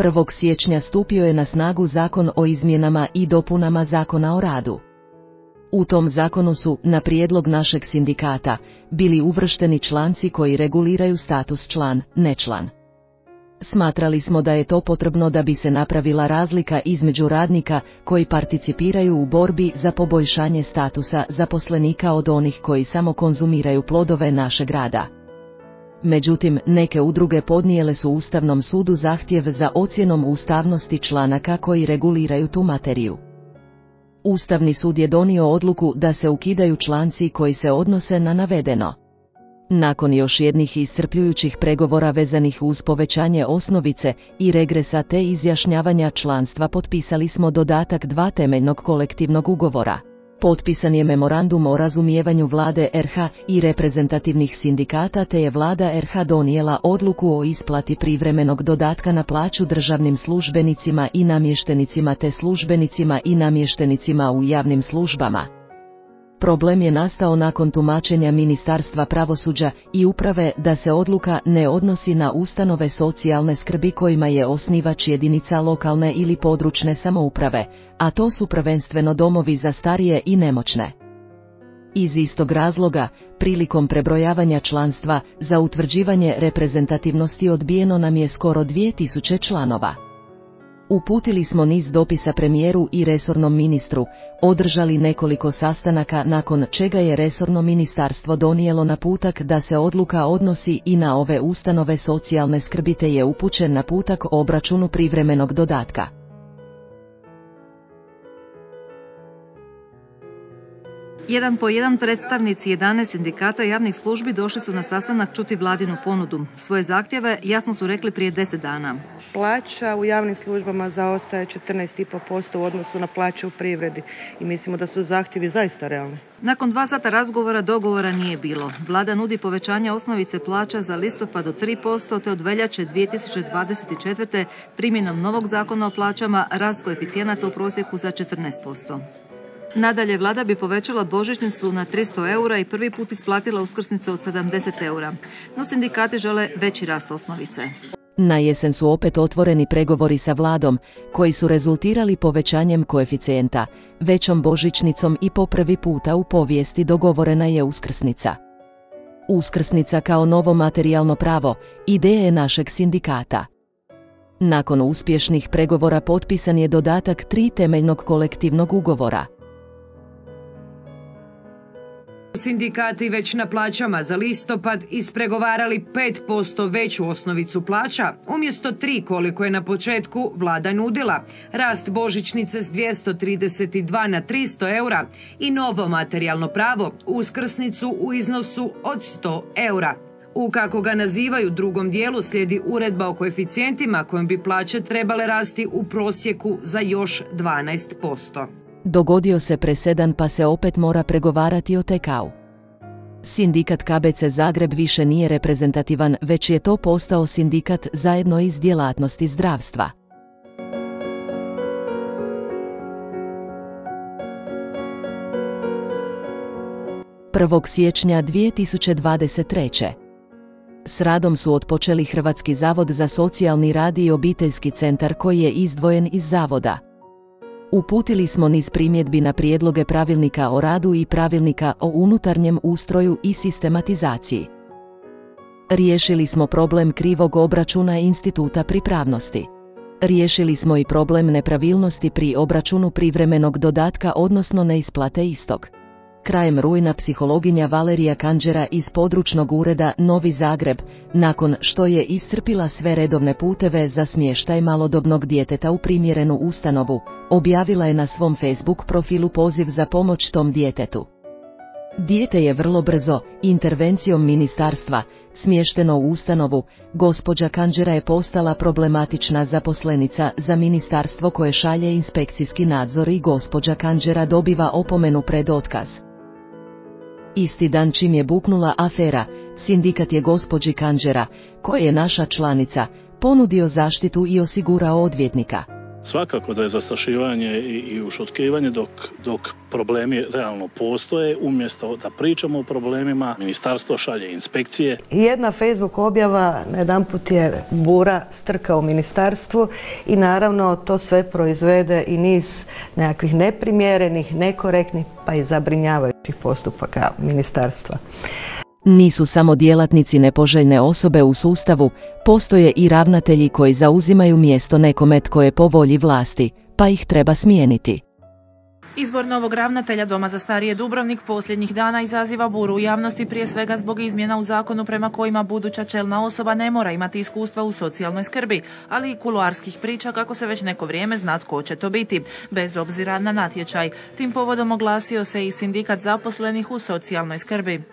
prvog siječnja stupio je na snagu Zakon o izmjenama i dopunama Zakona o radu. U tom zakonu su, na prijedlog našeg sindikata, bili uvršteni članci koji reguliraju status član, nečlan. Smatrali smo da je to potrebno da bi se napravila razlika između radnika koji participiraju u borbi za poboljšanje statusa zaposlenika od onih koji samo konzumiraju plodove našeg rada. Međutim, neke udruge podnijele su Ustavnom sudu zahtjev za ocjenom ustavnosti članaka koji reguliraju tu materiju. Ustavni sud je donio odluku da se ukidaju članci koji se odnose na navedeno. Nakon još jednih iscrpljujućih pregovora vezanih uz povećanje osnovice i regresa te izjašnjavanja članstva potpisali smo dodatak dva temeljnog kolektivnog ugovora. Potpisan je memorandum o razumijevanju Vlade R H i reprezentativnih sindikata te je Vlada R H donijela odluku o isplati privremenog dodatka na plaću državnim službenicima i namještenicima te službenicima i namještenicima u javnim službama. Problem je nastao nakon tumačenja Ministarstva pravosuđa i uprave da se odluka ne odnosi na ustanove socijalne skrbi kojima je osnivač jedinica lokalne ili područne samouprave, a to su prvenstveno domovi za starije i nemoćne. Iz istog razloga, prilikom prebrojavanja članstva za utvrđivanje reprezentativnosti odbijeno nam je skoro dvije tisuće članova. Uputili smo niz dopisa premijeru i resornom ministru, održali nekoliko sastanaka nakon čega je resorno ministarstvo donijelo naputak da se odluka odnosi i na ove ustanove socijalne skrbi te je upućen naputak o obračunu privremenog dodatka.
Jedan po jedan predstavnici jedanaest sindikata javnih službi došli su na sastanak čuti vladinu ponudu. Svoje zahtjeve jasno su rekli prije deset dana.
Plaća u javnim službama zaostaje četrnaest zarez pet posto u odnosu na plaću u privredi i mislimo da su zahtjevi zaista realni.
Nakon dva sata razgovora dogovora nije bilo. Vlada nudi povećanje osnovice plaća za listopad od tri posto te od veljače dvije tisuće dvadeset četvrte. primjenom novog zakona o plaćama rast koeficijenata u prosjeku za četrnaest posto. Nadalje, vlada bi povećala božićnicu na tristo eura i prvi put isplatila uskrsnicu od sedamdeset eura, no sindikati žele veći rast osnovice.
Na jesen su opet otvoreni pregovori sa vladom, koji su rezultirali povećanjem koeficijenta, većom božićnicom i po prvi puta u povijesti dogovorena je uskrsnica. Uskrsnica kao novo materijalno pravo, ideja je našeg sindikata. Nakon uspješnih pregovora potpisan je dodatak tri temeljnog kolektivnog ugovora.
Sindikati već na plaćama za listopad ispregovarali pet posto veću osnovicu plaća, umjesto tri koliko je na početku vlada nudila, rast božićnice s dvjesto trideset dva na tristo eura i novo materijalno pravo, uskrsnicu u iznosu od sto eura. U, kako ga nazivaju, drugom dijelu slijedi uredba o koeficijentima kojom bi plaće trebale rasti u prosjeku za još dvanaest posto.
Dogodio se presedan pa se opet mora pregovarati o T K-u. Sindikat K B C Zagreb više nije reprezentativan, već je to postao sindikat zajedno iz djelatnosti zdravstva. prvog siječnja dvije tisuće dvadeset treće. S radom su otpočeli Hrvatski zavod za socijalni rad i obiteljski centar koji je izdvojen iz zavoda. Uputili smo niz primjedbi na prijedloge pravilnika o radu i pravilnika o unutarnjem ustroju i sistematizaciji. Riješili smo problem krivog obračuna instituta pripravnosti. Riješili smo i problem nepravilnosti pri obračunu privremenog dodatka odnosno neisplate istog. Krajem rujna psihologinja Valerija Kanđera iz područnog ureda Novi Zagreb, nakon što je iscrpila sve redovne puteve za smještaj malodobnog djeteta u primjerenu ustanovu, objavila je na svom Facebook profilu poziv za pomoć tom djetetu. Dijete je vrlo brzo, intervencijom ministarstva, smješteno u ustanovu. Gospođa Kanđera je postala problematična zaposlenica za ministarstvo koje šalje inspekcijski nadzor i gospođa Kanđera dobiva opomenu pred otkaz. Isti dan čim je buknula afera, sindikat je gospođi Kanđera, koja je naša članica, ponudio zaštitu i osigurao odvjetnika.
Svakako da je zastrašivanje i, i ušutkivanje dok, dok problemi realno postoje, umjesto da pričamo o problemima, ministarstvo šalje inspekcije.
Jedna Facebook objava najedanput je bura strka u ministarstvu i naravno to sve proizvede i niz nekakvih neprimjerenih, nekorektnih pa i zabrinjavajućih postupaka ministarstva.
Nisu samo djelatnici nepoželjne osobe u sustavu, postoje i ravnatelji koji zauzimaju mjesto nekome tko je po volji vlasti, pa ih treba smijeniti.
Izbor novog ravnatelja Doma za starije Dubrovnik posljednjih dana izaziva buru u javnosti, prije svega zbog izmjena u zakonu prema kojima buduća čelna osoba ne mora imati iskustva u socijalnoj skrbi, ali i kuloarskih priča kako se već neko vrijeme zna tko će to biti, bez obzira na natječaj. Tim povodom oglasio se i sindikat zaposlenih u socijalnoj skrbi.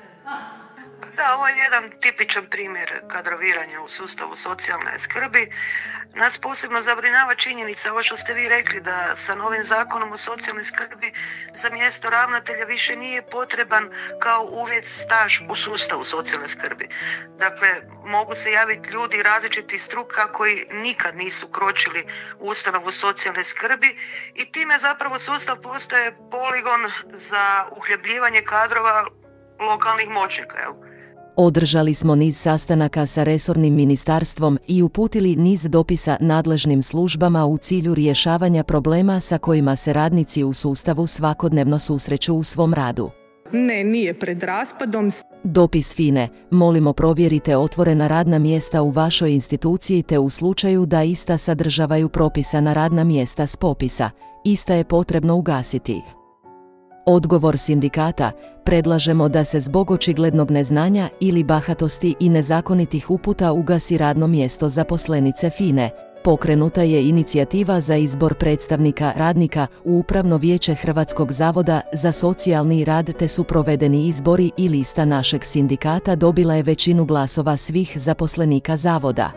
Da, ovo je jedan tipičan primjer kadroviranja u sustavu socijalne skrbi. Nas posebno zabrinjava činjenica, ovo što ste vi rekli, da sa novim zakonom o socijalnoj skrbi za mjesto ravnatelja više nije potreban kao uvjet staž u sustavu socijalne skrbi. Dakle, mogu se javiti ljudi različitih struka koji nikad nisu kročili u ustanovu socijalne skrbi i time zapravo sustav postaje poligon za uhljebljivanje kadrova lokalnih moćnika, jel?
Održali smo niz sastanaka sa resornim ministarstvom i uputili niz dopisa nadležnim službama u cilju rješavanja problema sa kojima se radnici u sustavu svakodnevno susreću u svom radu.
Ne, nije pred raspadom.
Dopis FINE, molimo provjerite otvorena radna mjesta u vašoj instituciji te u slučaju da ista sadržavaju propisana radna mjesta s popisa, ista je potrebno ugasiti. Odgovor sindikata, predlažemo da se zbog očiglednog neznanja ili bahatosti i nezakonitih uputa ugasi radno mjesto zaposlenice FINE. Pokrenuta je inicijativa za izbor predstavnika radnika u Upravno vijeće Hrvatskog zavoda za socijalni rad te su provedeni izbori i lista našeg sindikata dobila je većinu glasova svih zaposlenika zavoda.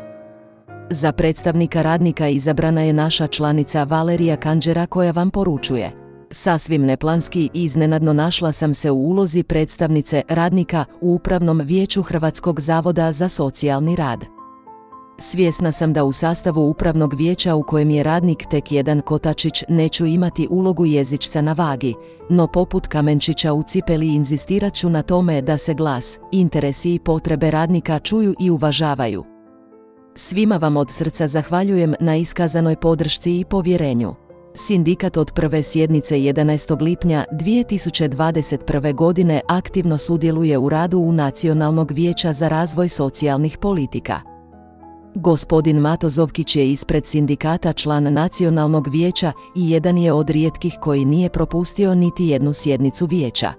Za predstavnika radnika izabrana je naša članica Valerija Kanđera koja vam poručuje: sasvim neplanski i iznenadno našla sam se u ulozi predstavnice radnika u Upravnom vijeću Hrvatskog zavoda za socijalni rad. Svjesna sam da u sastavu Upravnog vijeća u kojem je radnik tek jedan kotačić neću imati ulogu jezičca na vagi, no poput kamenčića u cipeli inzistirat ću na tome da se glas, interesi i potrebe radnika čuju i uvažavaju. Svima vam od srca zahvaljujem na iskazanoj podršci i povjerenju. Sindikat od prve sjednice jedanaestog lipnja dvije tisuće dvadeset prve. godine aktivno sudjeluje u radu u Nacionalnog vijeća za razvoj socijalnih politika. Gospodin Mato Zovkić je ispred sindikata član Nacionalnog vijeća i jedan je od rijetkih koji nije propustio niti jednu sjednicu vijeća.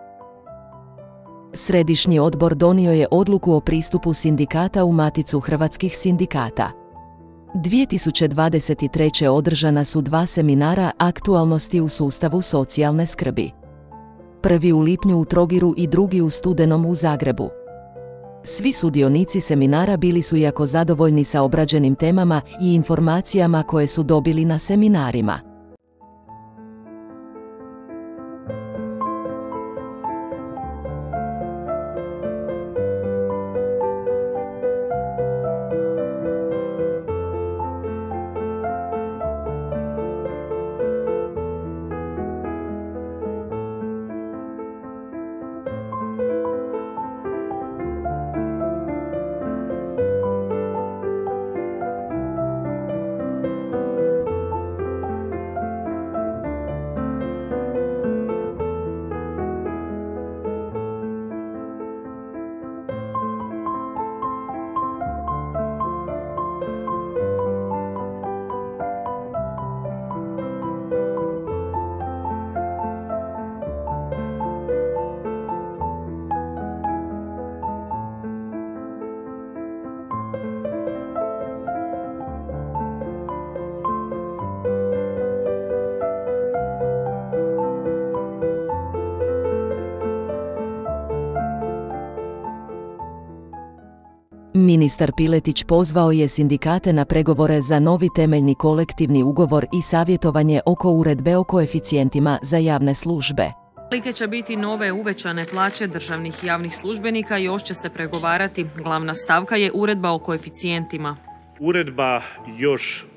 Središnji odbor donio je odluku o pristupu sindikata u Maticu hrvatskih sindikata. dvije tisuće dvadeset treće. održana su dva seminara aktualnosti u sustavu socijalne skrbi. Prvi u lipnju u Trogiru i drugi u studenom u Zagrebu. Svi sudionici seminara bili su jako zadovoljni sa obrađenim temama i informacijama koje su dobili na seminarima. Ministar Piletić pozvao je sindikate na pregovore za novi temeljni kolektivni ugovor i savjetovanje oko uredbe o koeficijentima za javne službe.
Kolike će biti nove uvećane plaće državnih javnih službenika još će se pregovarati. Glavna stavka je uredba o koeficijentima.
Uredba još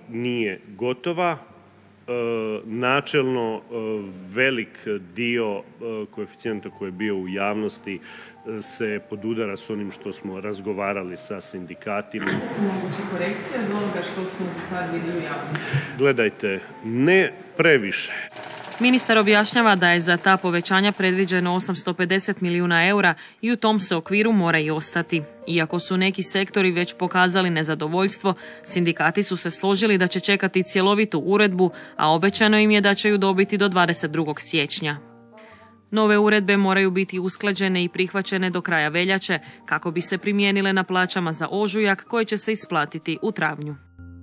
nije gotova. Načelno velik dio koeficijenta koji je bio u javnosti se podudara s onim što smo razgovarali sa sindikatima.
Su moguće korekcije od onoga što smo za sad vidjeli u javnosti?
Gledajte, ne previše.
Ministar objašnjava da je za ta povećanja predviđeno osamsto pedeset milijuna eura i u tom se okviru mora i ostati. Iako su neki sektori već pokazali nezadovoljstvo, sindikati su se složili da će čekati cjelovitu uredbu, a obećano im je da će ju dobiti do dvadeset drugog siječnja. Nove uredbe moraju biti usklađene i prihvaćene do kraja veljače kako bi se primijenile na plaćama za ožujak koje će se isplatiti u travnju.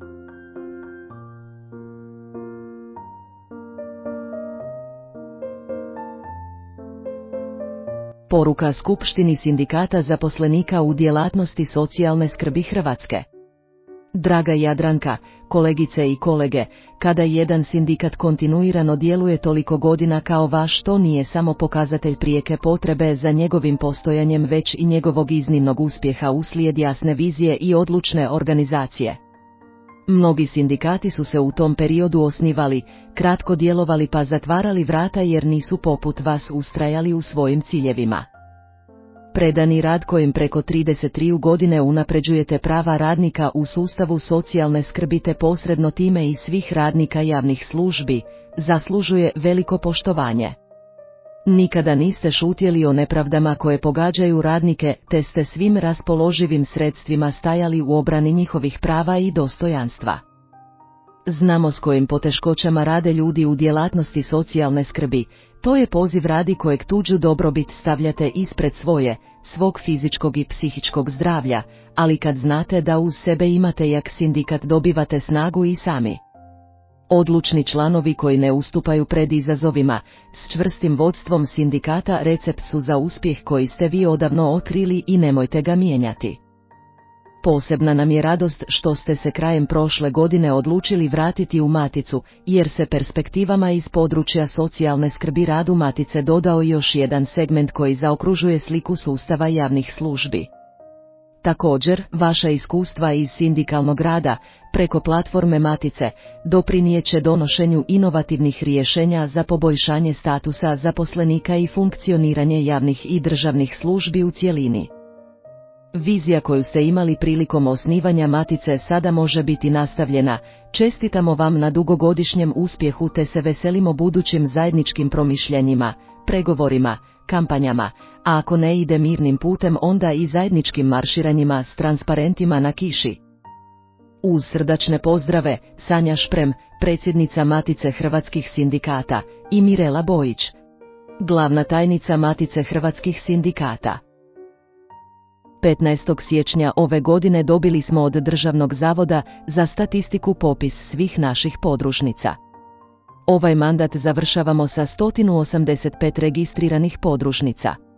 Poruka Skupštini sindikata zaposlenika u djelatnosti socijalne skrbi Hrvatske. Draga Jadranka, kolegice i kolege, kada jedan sindikat kontinuirano djeluje toliko godina kao vaš, to nije samo pokazatelj prijeke potrebe za njegovim postojanjem, već i njegovog iznimnog uspjeha uslijed jasne vizije i odlučne organizacije. Mnogi sindikati su se u tom periodu osnivali, kratko djelovali pa zatvarali vrata jer nisu poput vas ustrajali u svojim ciljevima. Predani rad kojim preko trideset tri godine unapređujete prava radnika u sustavu socijalne skrbi te posredno time i svih radnika javnih službi, zaslužuje veliko poštovanje. Nikada niste šutjeli o nepravdama koje pogađaju radnike, te ste svim raspoloživim sredstvima stajali u obrani njihovih prava i dostojanstva. Znamo s kojim poteškoćama rade ljudi u djelatnosti socijalne skrbi, to je poziv radi kojeg tuđu dobrobit stavljate ispred svoje, svog fizičkog i psihičkog zdravlja, ali kad znate da uz sebe imate jak sindikat dobivate snagu i sami. Odlučni članovi koji ne ustupaju pred izazovima, s čvrstim vodstvom sindikata recept su za uspjeh koji ste vi odavno otkrili i nemojte ga mijenjati. Posebna nam je radost što ste se krajem prošle godine odlučili vratiti u Maticu, jer se perspektivama iz područja socijalne skrbi radu Matice dodao još jedan segment koji zaokružuje sliku sustava javnih službi. Također, vaša iskustva iz sindikalnog rada, preko platforme Matice, doprinijeće donošenju inovativnih rješenja za poboljšanje statusa zaposlenika i funkcioniranje javnih i državnih službi u cjelini. Vizija koju ste imali prilikom osnivanja Matice sada može biti nastavljena. Čestitamo vam na dugogodišnjem uspjehu te se veselimo budućim zajedničkim promišljanjima, pregovorima, kampanjama, a ako ne ide mirnim putem onda i zajedničkim marširanjima s transparentima na kiši. Uz srdačne pozdrave, Sanja Šprem, predsjednica Matice hrvatskih sindikata, i Mirela Bojić, glavna tajnica Matice hrvatskih sindikata. petnaestog siječnja ove godine dobili smo od Državnog zavoda za statistiku popis svih naših podružnica. Ovaj mandat završavamo sa sto osamdeset pet registriranih podružnica.